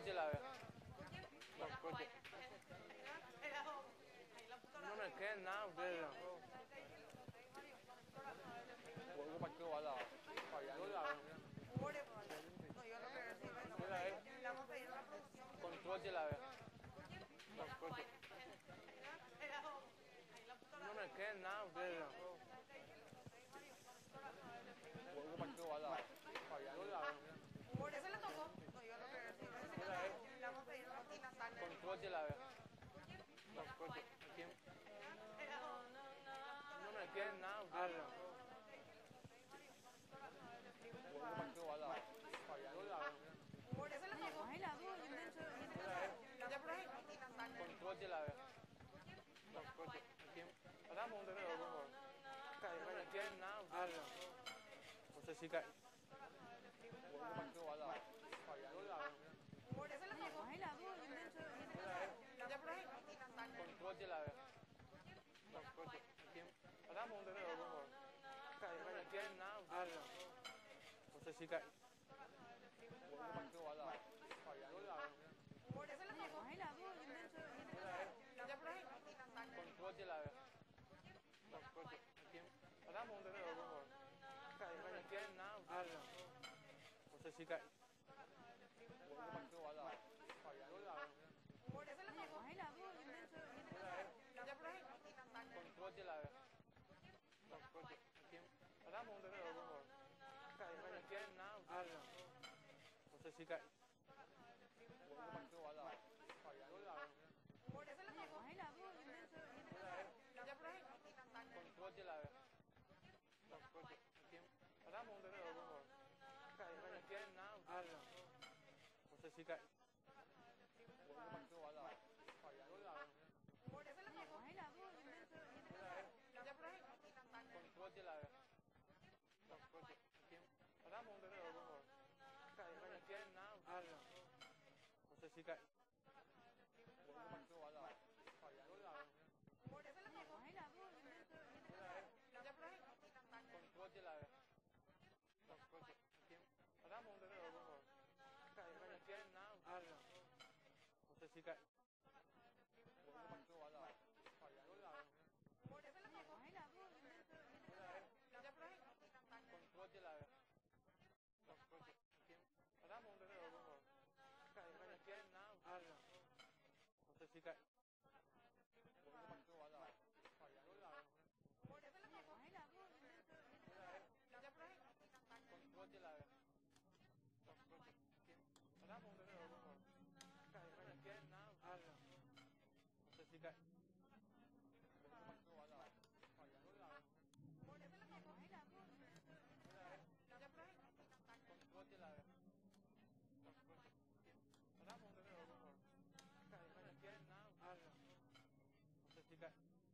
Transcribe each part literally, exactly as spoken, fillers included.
Contróllela, a ver. Control- No me queden nada ustedes. Vuelvo para que vaya. Yo la veo. Yo la veo. Contróllela, a ver. Control- No me queden nada ustedes. Vuelvo para que vaya. Yo la veo. Ese le tocó. No, yo lo que Yo la veo. le vamos a pedir una tina sana. Contróllela, a ver. Control- ¿Quién? No me queden nada ustedes. Vuelvo para que vaya. Yo la veo. Ese le tocó. Ay, la duda, yo dentro de Yo la veo. Ya por ahí, tina sana. Contróllela, a ver. Control- ¿Quién? Hagamos un dedo, por favor. No me queden nada ustedes. No sé si cae. Vuelvo para que vaya. Yo la veo. Ese le tocó. Ay, la duda, yo dentro de Yo la veo. Ya por ahí, tina sana. Contróllela, a ver. Control- ¿Quién? Hagamos un dedo, por favor. No me queden nada ustedes. No sé si cae. Vuelvo para que vaya. Yo la veo. Ese le tocó. Ay, la duda, yo dentro de Yo la veo. Ya por ahí, tina sana. Contróllela, a ver. Control- ¿Quién? Hagamos un dedo, por favor. No me queden nada ustedes. No sé si cae. Vuelvo para que vaya. Yo la veo. Ese le tocó. Ay, la duda, yo dentro de Yo la veo. Ya por ahí, tina sana. Contróllela, a ver. Control- ¿Quién? Hagamos un dedo, por favor. No me queden nada ustedes. No sé si cae. Vuelvo para que vaya. Yo la veo. Ese le tocó. Ay, la duda, yo dentro de Yo la veo. Ya por ahí, tina sana. Contróllela, a ver. Control- ¿Quién? Hagamos un dedo, por favor. No me queden nada ustedes. No sé si cae. Vuelvo para que vaya. Yo la veo. Ese le tocó. Ay, la duda, yo dentro de Yo la veo. Ya por ahí, tina sana. Contróllela, a ver. Control- ¿Quién? Hagamos un dedo, por favor. No me queden nada ustedes. No sé si cae. Vuelvo para que vaya. Yo la veo. Ese le tocó. Ay, la duda, yo dentro de Yo la veo. Ya por ahí, tina sana. Contróllela, a ver. Control- ¿Quién? Hagamos un dedo, por favor. No me queden nada ustedes. No sé si cae. Vuelvo para que vaya. Yo la veo. Ese le tocó. Ay, la duda, yo dentro de Yo la veo. Ya por ahí, tina sana. Contróllela, a ver. Control- ¿Quién? Hagamos un dedo, por favor. No me queden nada ustedes. No sé si cae. Vuelvo para que vaya. Yo la veo. Ese le tocó. Ay, la duda, yo dentro de Yo la veo. Ya por ahí, tina sana. Contróllela, a ver. Control- ¿Quién? Hagamos un dedo, por favor. No me queden nada ustedes. No sé si cae. Vuelvo para que vaya. Yo la veo. Ese le tocó. Ay, la duda, yo dentro de Yo la veo. Ya por ahí, tina sana. Contróllela, a ver. Control- ¿Quién? Hagamos un dedo, por favor. No me queden nada ustedes. No sé si cae.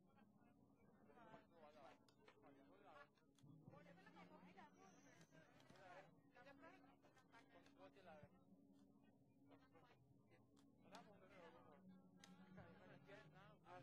Vuelvo para que vaya. Yo la veo. Ese le tocó. Ay, la duda, yo dentro de Yo la veo. Ya por ahí, tina sana. Contróllela, a ver. Control- ¿Quién? Hagamos un dedo, por favor. No me queden nada ustedes.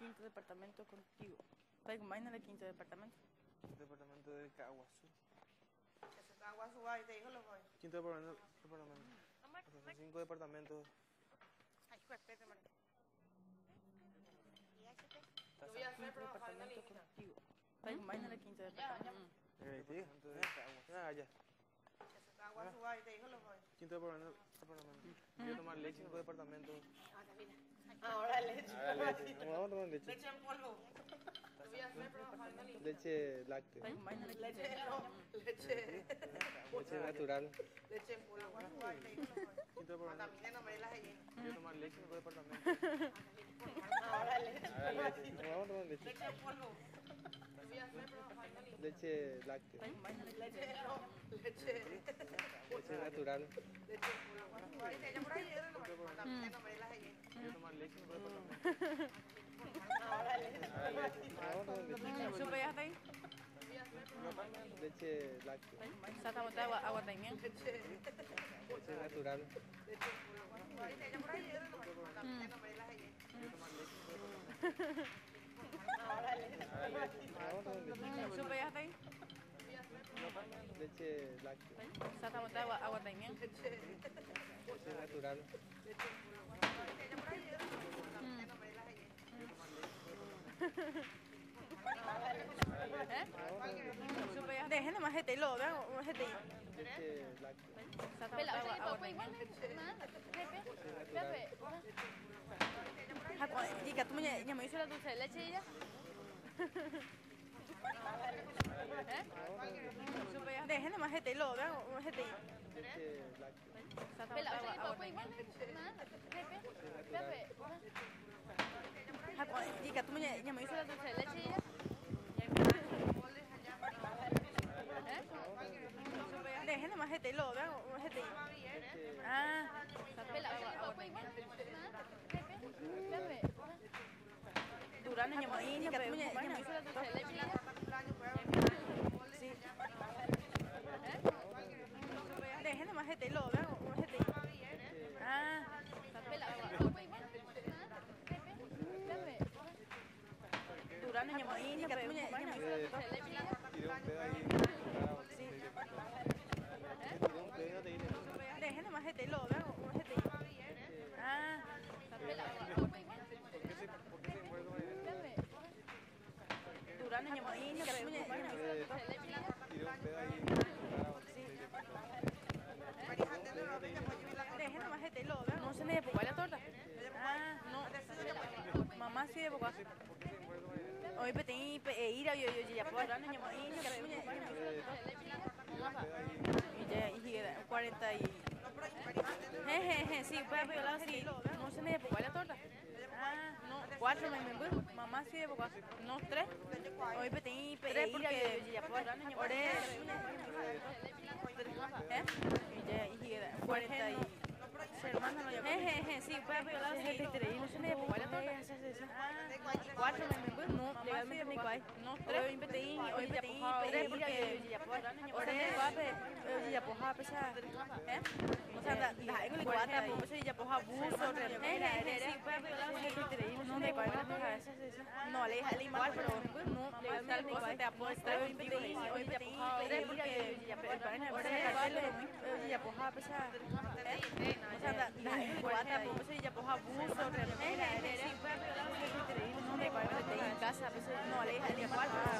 quinto departamento contigo. ¿Estás con vaina del quinto departamento? Departamento de Caguazú. Ese Caguazú ahí te dijo lo voy. Quinto departamento. departamento. O sea, cinco departamentos. Ay, hijo de perra, María. ¿Y ahí se te? Está Yo voy a hacer Quinto trabajar en la departamento lista. contigo. ¿Estás con vaina del quinto departamento? Eh, sí, de Caguazú. Ah, ya. Ese Caguazú ahí te dijo lo voy. Quinto departamento. departamento. Voy a tomar leche, cinco departamentos. Ahora leche. Ah, leche. No, vamos a tomar leche. Leche en polvo. Yo voy a hacer trabajar en la lista. Leche láctea. ¿Estás con vaina del quinto Leche no, leche. Leche natural. Leche en polvo. Caguazú ahí te dijo lo voy. Quinto departamento. También no me las lleno. Voy a tomar leche, cinco departamentos. Ahora leche. Ah, leche. No, vamos a tomar leche. Leche en polvo. Yo voy a hacer trabajar en la lista. Leche láctea. ¿Estás con vaina del Leche no, leche. Leche natural. Leche en polvo. Caguazú ahí te ella por ahí lleno. También no me las lleno. Voy a tomar leche, cinco departamentos. Ahora leche. Ah, leche. No, vamos a tomar leche. ¿Supe ya está ahí? Leche láctea. ¿Sata botella agua, agua también? Leche. Leche natural. Leche en polvo. Caguazú ahí te ella por ahí lleno. También no me las lleno. Voy a tomar leche, cinco departamentos. Ahora leche. Ah, leche. No, vamos a tomar leche. ¿Supe ya está ahí? Leche láctea. ¿Sata botella agua, agua también? Leche. Leche natural. Leche en polvo. Caguazú ahí te ella por ahí lleno. También no me las lleno. ¿Eh? ¿Supe ya? Dejen nomás este lo, vean, este. Leche láctea. Sata Pela, botella o sea, agua, agua papá igual, también. Pepe, Pepe, Ah, cuando- Chica, tú me ya me hizo la dulce dulce de leche y ya. ¿Eh? ¿Supe ya? Dejen nomás este lo, vean, este. Leche láctea. Sata Pela, o botella sea, agua, agua papá igual, también. Pepe, Pepe, Ah, cuando- Chica, tú me ya me hizo la dulce dulce de leche y ya. ¿Eh? Dejen nomás este lo, vean, este. Ah, Pela, o sea, papá igual, Pepe, Pepe, Durano, Ñamoín, chica, tú me ya me hizo la dulce de leche y ya. Sí. Dejen nomás este lo, vean, este. Ah, Pela, o sea, papá igual, Pepe, Pepe, Durano, Ñamoín, chica, tú me ya me hizo la dulce de leche y ya. Tiré un pedo ahí. Sí. Tiré un pedo y no te dije. Dejen nomás este lo, vean, este. Ah, Pela, o sea, papá igual, ¿Por qué se, por qué se muere con el Pepe, Durano, Ñamoín, chica, tú me ya me hizo la dulce de leche y ya. Tiré un pedo ahí. Dejen nomás este lo, vean. No se me depocó la torta. Ah, no. Mamá sí depocó. Hoy petí ir a yo yo ya puedo Durano, Ñamoín, chica, tú me ya me hizo la torta. Y ya, y cuarenta y... Jejeje, sí, puede violar, sí. No se me depocó la torta. Ah, no, cuatro me me voy. Mamá sí depocó. No, tres. Hoy petí ir a yo yo ya puedo Durano, Ñamoín. ¿Eh? Y ya, y cuarenta y... Hermana, no, jejeje, sí, puede violar, sí. No se me depocó la torta. Cuatro me me voy. No, legalmente ni cuál. No, tres. Hoy petí, hoy petí tres porque ya puedo Durano, Ñamoín. Hoy ya puedo pesar. ¿Eh? O sea, la la hago le cuatro, pues ya puedo abuso, remera, sí, puede violar, sí. No me cuál la torta. No, le dije igual, pero no, legalmente ni cuál. Te apuesto, hoy petí, hoy petí tres porque ya puedo ya puedo pesar. ¿Eh? O sea, la la hago le cuatro, pues ya puedo abuso, remera, sí, puede violar, sí. No me cuál en casa, pues no, le dije igual, pero